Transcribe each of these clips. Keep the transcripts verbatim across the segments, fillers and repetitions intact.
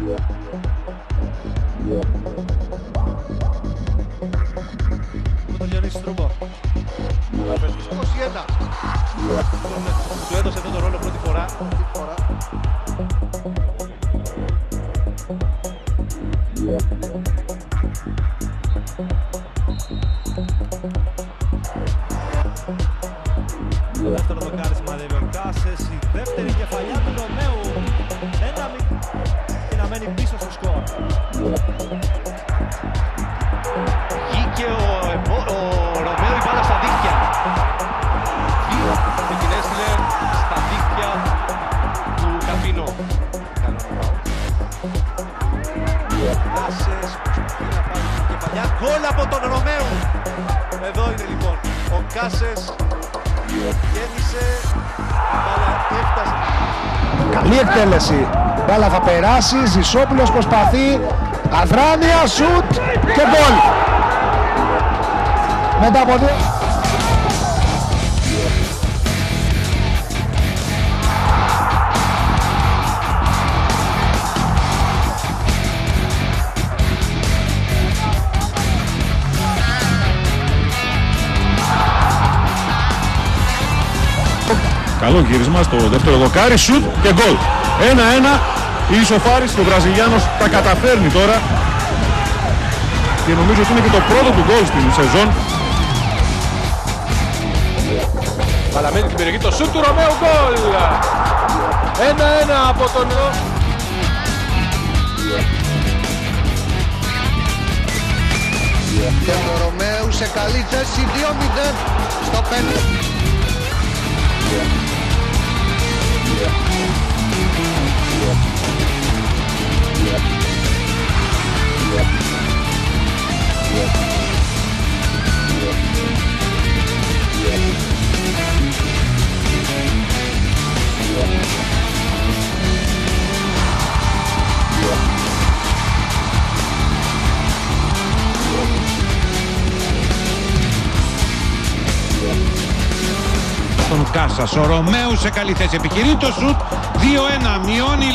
Τον Διονύση Στρούμπο. είκοσι ένα. Του έδωσε αυτόν τον ρόλο πρώτη φορά. Το δεύτερο δοκάρισμα δεύει ο Κάσες, η δεύτερη κεφαλιά του Ρωμαίου. Ένα μικρό και να μένει πίσω στο σκορ. Βγήκε ο, ο, ο Ρωμαίου η μπάλα στα δίχτυα. Και την έστειλε στα δίχτυα του Καπίνο. Κάσες, να πάρει την κεφαλιά. Γκολ από τον Ρωμαίου. Εδώ είναι λοιπόν ο Κάσες. Γέμισε, η μπάλα έφτασε. Καλή εκτέλεση, μπάλα θα περάσει, Ζησόπουλος προσπαθεί, αδράνεια, σουτ και γκολ. Μετά από δύο. Καλό γύρισμα στο δεύτερο δοκάρι, σουτ και γκολ. ένα ένα, η ισοφάριση, ο Βραζιλιάνος τα καταφέρνει τώρα και νομίζω ότι είναι και το πρώτο του γκολ στην σεζόν. Παλαμένη την περιοχή, το σουτ του Ρωμαίου, γκολ! ένα ένα από τον Ρο... Και ο Ρωμαίου σε καλή θέση, δύο μηδέν στο πέντε. Τον Κάσας, ο Ρωμαίου σε καλή θέση, επιχειρεί το σουτ, δύο ένα, μειώνει.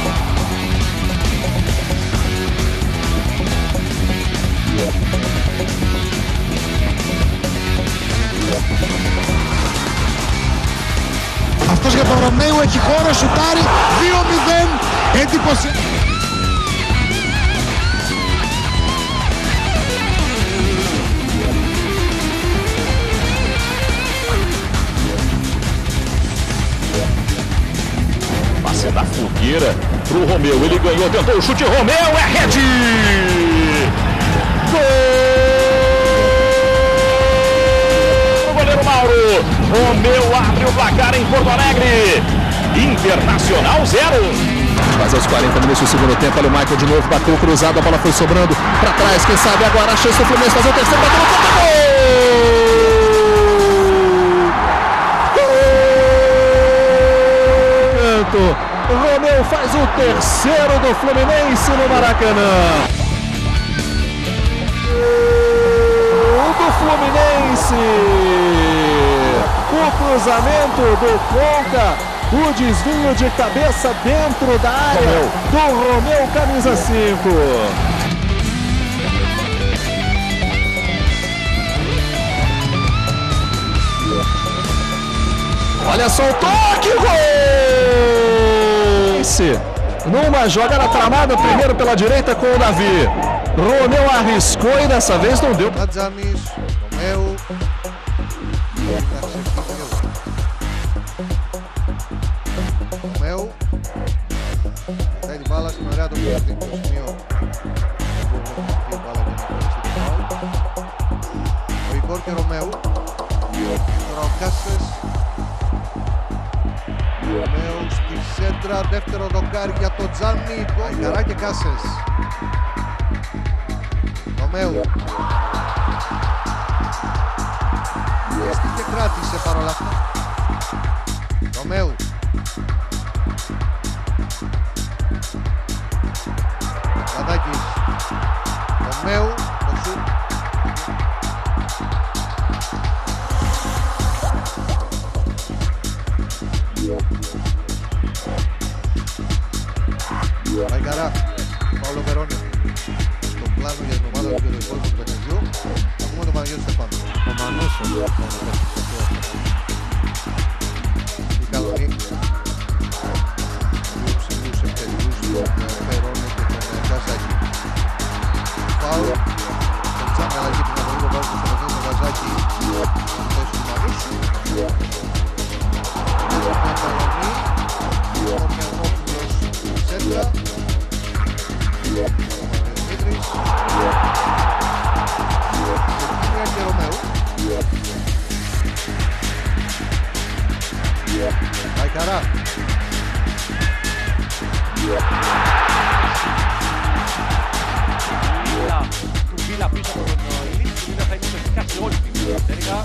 Αυτός για τον Ρωμαίου έχει χώρο, σουτάρει, δύο μηδέν, έντυπωση. Da fogueira pro Romeu, ele ganhou, tentou o chute, Romeu, é rede! Gol! O goleiro Mauro, Romeu abre o placar em Porto Alegre, Internacional zero. Quase aos quarenta minutos do segundo tempo, olha o Michael de novo, bateu cruzado, a bola foi sobrando para trás, quem sabe agora a chance do Fluminense fazer o terceiro, bateu no campo, gol! Romeu faz o terceiro do Fluminense no Maracanã. O do Fluminense. O cruzamento do Conca. O desvio de cabeça dentro da área do Romeu, camisa cinco. Olha só o toque, gol! Numa jogada tramada, primeiro pela direita com o Davi. Romeu arriscou e dessa vez não deu. Ατζάμις, Ρωμαίου. Ρωμαίου. Πετάει την μπάλα στην ωραία του πολιτικού σημείο. Η μπάλα για να κορίσει την μπάλα. Ο Ιγκόρ και Ρωμαίου. Τώρα ο Κάσες. Ρωμαίου στη σέντρα, δεύτερο δοκάρι για το Τζάνι. Αϊκαρά και Κάσες. Ρωμαίου. Πιέστηκε, κράτησε παρόλα αυτά. Ρωμαίου. Καδάκης. Ρωμαίου. Το σουτ. Αϊκαρά. Παύλο Βερόνη στο πλάνο για την ομάδα του και το υπόλοιπο του παιχνιδιού. Θα πούμε τον Παναγιώτη Στεφάνου. Ο Μανούσος. Η Καλονή. Δύο ψηλούς ευτελούς, τον Βερόνη και τον Καζάκη. Πάω. Το τσάμε αλλαγή που να βρει το βάζω στο παιχνίδι τον Καζάκη στη θέση του Μανούσου. Έχουμε Καλονή. Ο Μιανόπουλος Σέντρα. Δημήτρης. Σεφτίνια και Ρωμαίου. Πάει Καρά. Βίλα, του Βίλα πίσω από τον Ηλίτη. Του Βίλα θα είναι ουσιαστικά σε όλη την τέργα.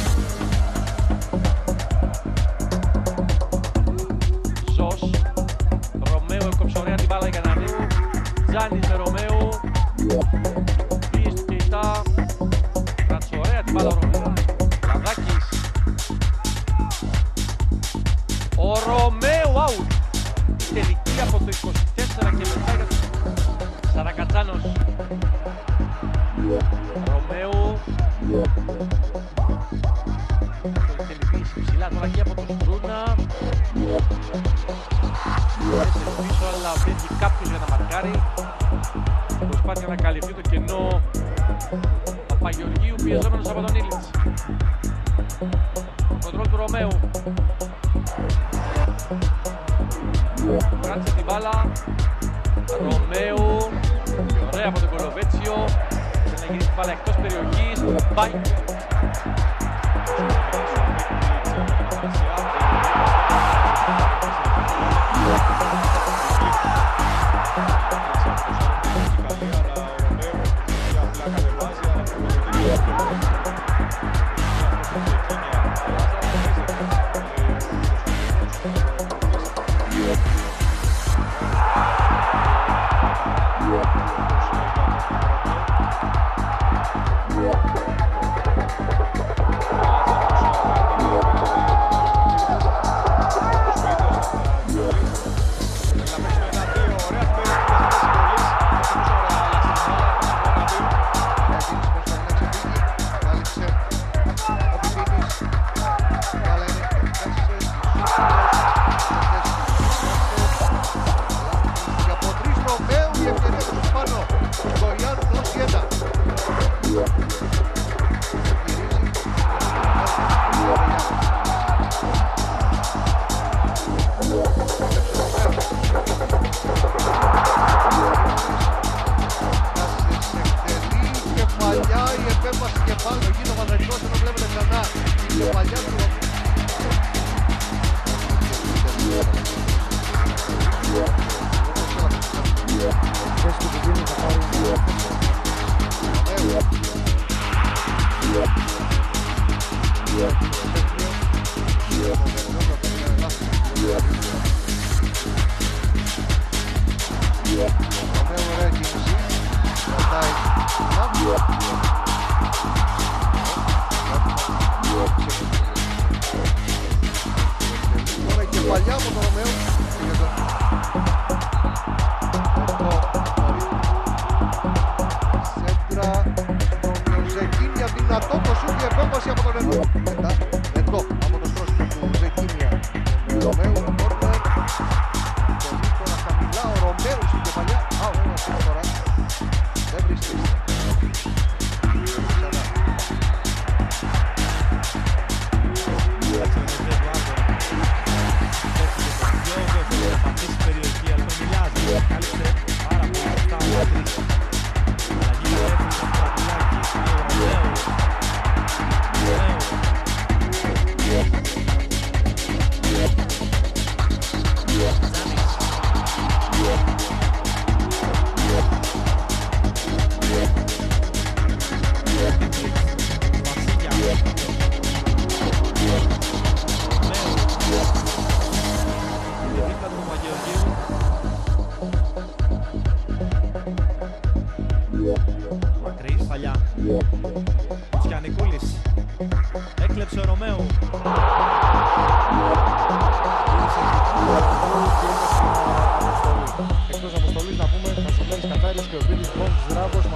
Ζος. Ρωμαίου έκοψε ωραία την μπάλα για να ανέβει. Τζάνης με Ρωμαίου. Πήγε στο Κεϊτά. Κράτησε ωραία την μπάλα ο Ρωμαίου. Λαδάκης. Ο Ρωμαίου out. Η τελική από το είκοσι τέσσερα και μετά για τον Σαρακατσάνος. Ρωμαίου. Το τελειπίσει ψηλά τώρα και από τον Στρούνα. Έσαι πίσω αλλά φεύγει κάποιος για να μαρκάρει. Προσπάθεια να καλυφθεί το κενό Παπαγεωργίου πιεζόμενος από τον Ήλιτς. Κοντρόλ του Ρωμαίου. Κράτησε την μπάλα. Ρωμαίου. Και ωραία από τον Κολοβέτσιο. Θέλει να γυρίσει την μπάλα εκτός περιοχής. Πάει.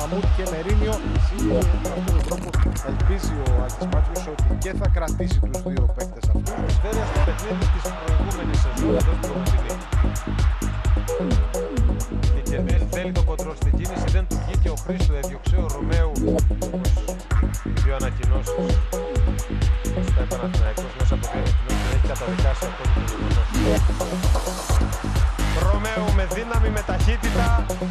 Μαμούτ και Μερίνιο. Σίγουρα με αυτόν τον τρόπο ελπίζει ο Άκης ότι και θα κρατήσει τους δύο παίκτες αυτούς. Σφαίρια στο παιχνίδι της προηγούμενης σεζόν εδώ στην Κομωτινή. Η Κεμέλ θέλει το κοντρόλ στην κίνηση, δεν του βγήκε ο Χρήστο, έδιωξε ο Ρωμαίου. Οι δύο ανακοινώσεις στα Παναθηναϊκός μέσα από δύο ανακοινώσεις έχει καταδικάσει αυτό το γεγονός. Ρωμαίου με δύναμη, με ταχύτητα.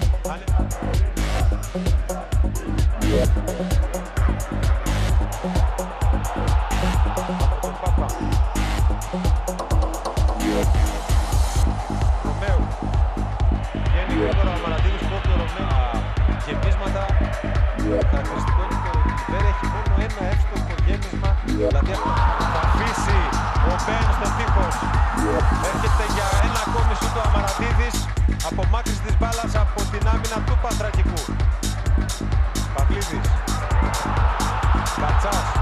Ρωμαίου. Βγαίνει γρήγορα ο Αμαραντίδης, κόβει ο Ρωμαίου γεμίσματα. Χαρακτηριστικό είναι ότι δεν έχει μόνο ένα εύστοχο γέμισμα. Δηλαδή θα αφήσει ο Μπεν στο τείχος. Έρχεται για ένα ακόμη σούτ ο Αμαραντίδης. Απομάκρυνση της μπάλας από την άμυνα του Παστρακικού. Παυλίδης. Κατσάς.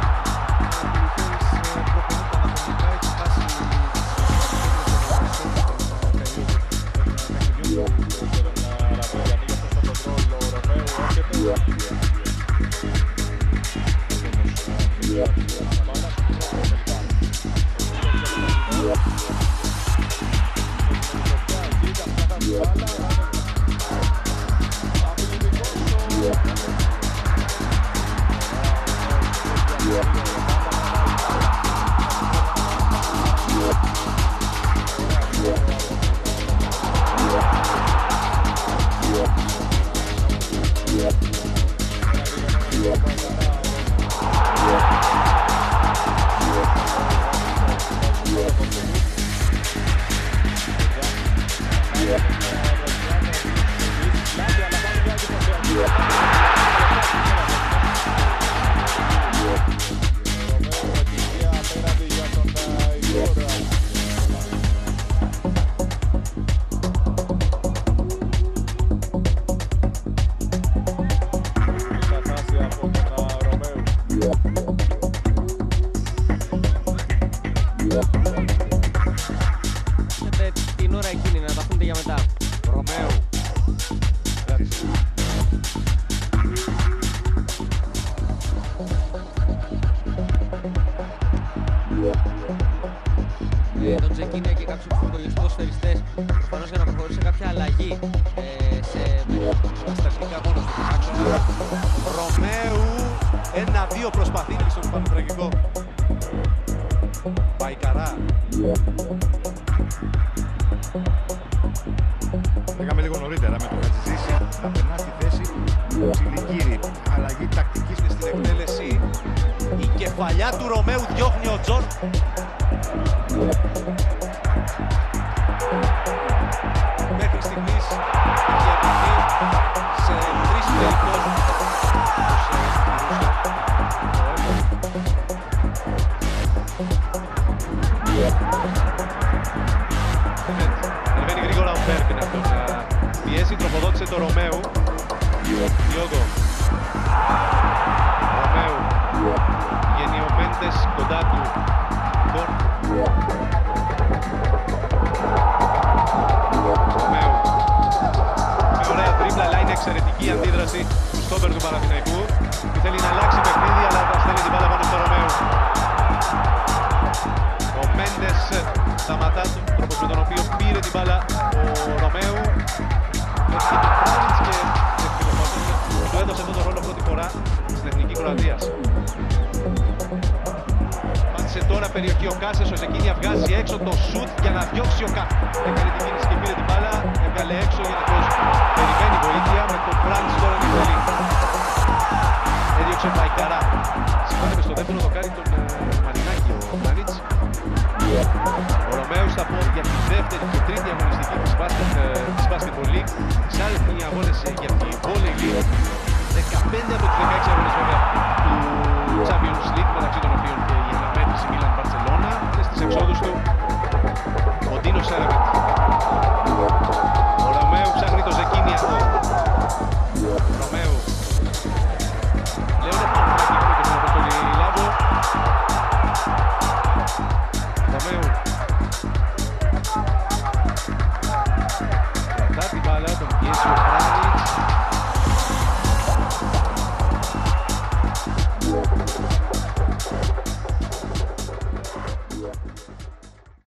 Την ώρα εκείνη να τα αφήνετε για μετά. Ρωμαίου. Τον ξεκίνησε και κάποιους υπολογιστικούς ποδοσφαιριστές προφανώς για να προχωρήσει σε κάποια αλλαγή ε, σε στατικά μόνο του άξονα. Ρωμαίου. Ένα-δύο προσπαθεί στον Παναθηναϊκό. Παϊκαρά. Λέγαμε λίγο νωρίτερα με το Χατζησίση να περνά στη θέση Τσιλικύρη. Αλλαγή τακτικής Και στην εκτέλεση η κεφαλιά του Ρωμαίου διώχνει ο Τζον. Μέχρι στιγμής έχει απειθεί σε τρεις περιπτώσεις. Ανεβαίνει γρήγορα ο Μπέρκ να τον πιέσει, τροφοδότησε το Ρωμαίου. Διόγκο. Ρωμαίου. Βγαίνει ο Μέντες κοντά του. Ρωμαίου. Με ωραία τρίπλα, αλλά είναι εξαιρετική αντίδραση του στόπερ του Παναθηναϊκού. Θέλει να αλλάξει παιχνίδι, αλλά θα στέλνει την μπάλα πάνω στο Ρωμαίου. Ο Μέντες σταματά τον τρόπο με τον οποίο πήρε την μπάλα ο Ρωμαίου. Έχει τον Πράνιτς και του έδωσε αυτόν τον ρόλο πρώτη φορά στην Εθνική Κροατίας. Πάτησε τώρα περιοχή ο Κάσες, ο Ζεκίνια βγάζει έξω το σουτ για να διώξει ο Κάσες. Έκανε την κίνηση και πήρε την μπάλα, έβγαλε έξω για να τους περιμένει βοήθεια με τον Πράνιτς τώρα είναι πολύ. Έδιωξε Παϊκαρά. Συμφώνησε στο δεύτερο δοκάρι τον Μαρινάκη ο Πράνιτς. Ο Ρωμαίος θα πω για τη δεύτερη και τρίτη αγωνιστική της Basketball League. Τις άλλες αγώνες για τη Volley League. δεκαπέντε από τους δεκαέξι αγωνιστικές